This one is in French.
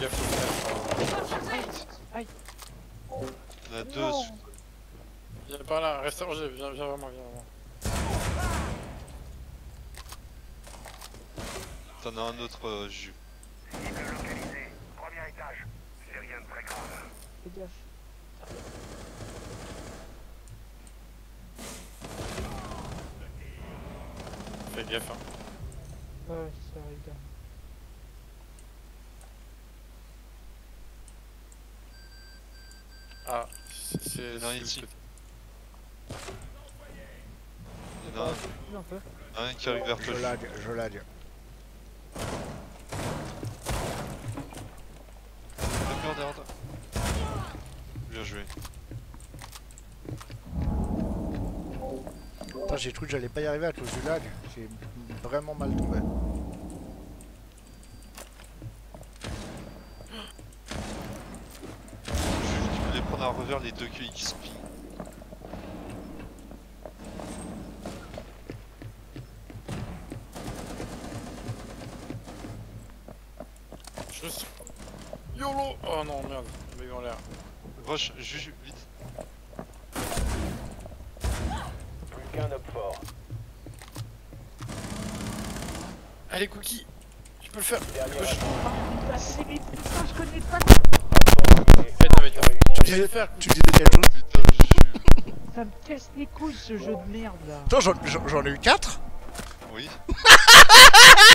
gaffe. Aïe. On a deux. Non. Viens par là, reste rangé, viens vraiment, viens vraiment. T'en as un autre jus. Cible localisée. Premier étage. C'est rien de très grave. Fais gaffe. Fais gaffe, hein. Ouais, ça arrive bien. Ah, c'est... Non, ici. Il y en a Un peu. un qui arrive vers toi. Je lag. Derrière toi. Bien joué. Putain, j'ai cru que j'allais pas y arriver à cause du lag. J'ai vraiment mal tombé. Je voulais prendre à revers les deux QI qui sont ping. Je suis... YOLO. Oh non, merde, mec en l'air. Rush, juge, vite. Plus qu'un homme fort. Allez, Cookie, tu peux le faire. Dernier Push. Ah, c'est mes putains, je connais pas. Tu disais- le faire. Tu disais quelque chose? Putain, juge. Ça me casse les couilles ce jeu de merde là. Attends, j'en ai eu 4. Oui.